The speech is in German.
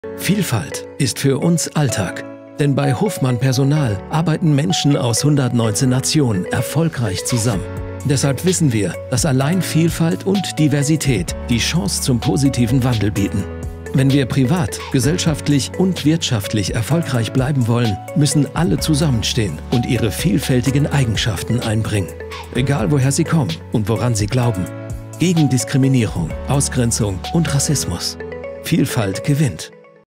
Vielfalt ist für uns Alltag. Denn bei Hofmann Personal arbeiten Menschen aus 119 Nationen erfolgreich zusammen. Deshalb wissen wir, dass allein Vielfalt und Diversität die Chance zum positiven Wandel bieten. Wenn wir privat, gesellschaftlich und wirtschaftlich erfolgreich bleiben wollen, müssen alle zusammenstehen und ihre vielfältigen Eigenschaften einbringen. Egal woher sie kommen und woran sie glauben. Gegen Diskriminierung, Ausgrenzung und Rassismus. Vielfalt gewinnt.